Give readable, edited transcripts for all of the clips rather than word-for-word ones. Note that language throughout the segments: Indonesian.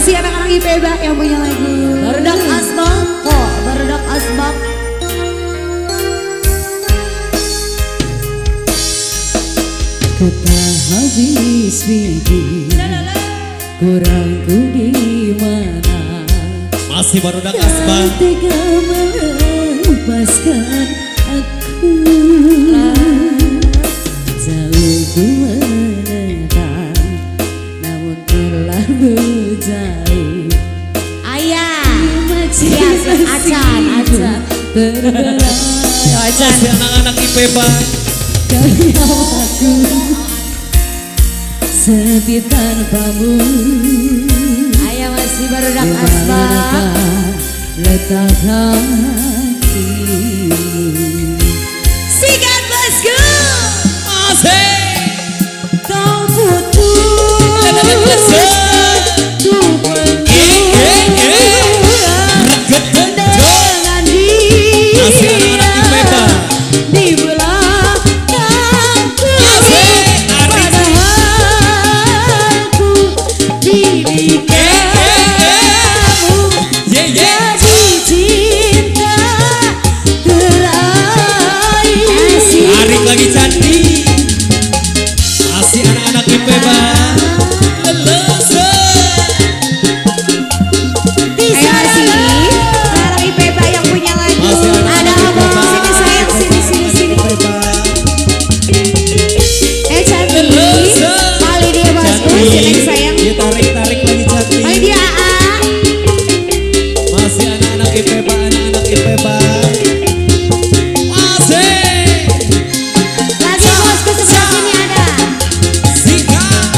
Masih anak-anak IPB yang punya lagu Barudak Asbab. Oh, Barudak Asbab. Kata habis pikir kurangku di mana. Masih Barudak Asbab. Tega melepaskan aku. Jauh ku menentang, namun terlalu jauh. Ayah. Biasa acan. Terbelah Masih anak-anak IPB. karena aku sepi tanpamu. Ayah masih Barudak Asbab. Letak hati. Sikat bosku. Masih. Kau putus dengan dia Masih anak-anak IPB. di belakangku. Padahal ku pilih kamu jadi cinta terakhir. Arik lagi cantik. Masih anak-anak IPB. anak IPB yang punya lagu. Masih Ada anak-anak abang IPB. sini sayang sini. Cantik. Kali dia bosku sini sayang. Dia tarik lagi cantik. Kali dia AA. Masih anak-anak IPB. Masih. Lagi bosku sebelah sini ada. Zika.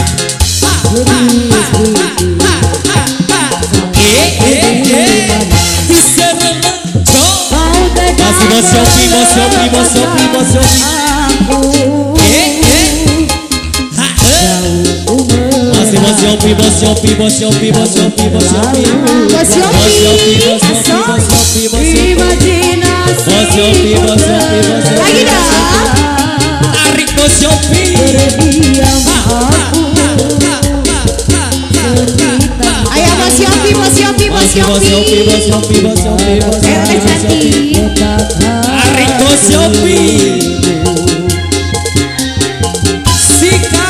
Masih Bos Yopi. Masih Bos Yopi. Bos Yopi. Lagi dong. Tarik Bos Yopi. Ayo Bos Yopi. Cantik. Tarik Bos Yopi. Sika.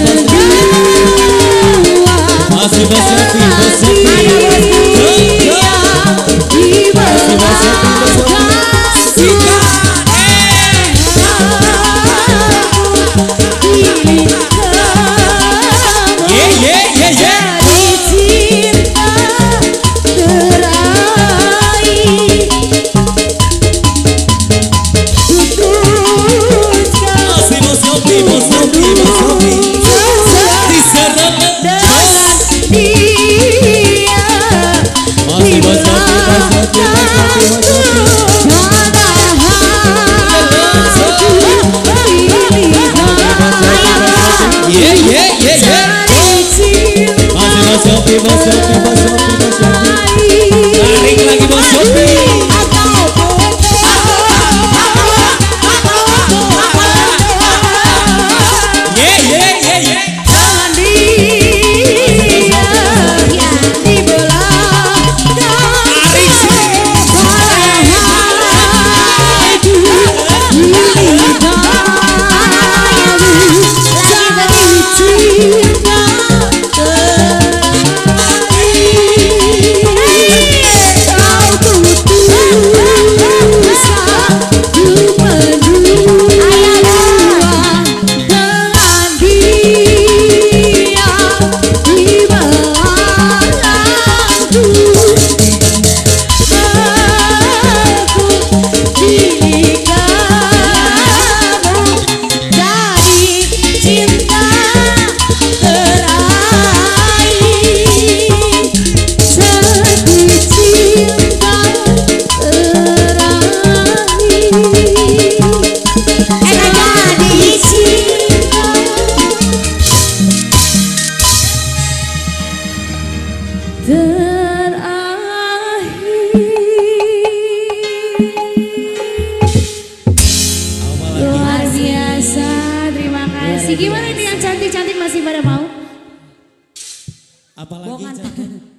Masih Bos Yopi. Apalagi Bongan Cak?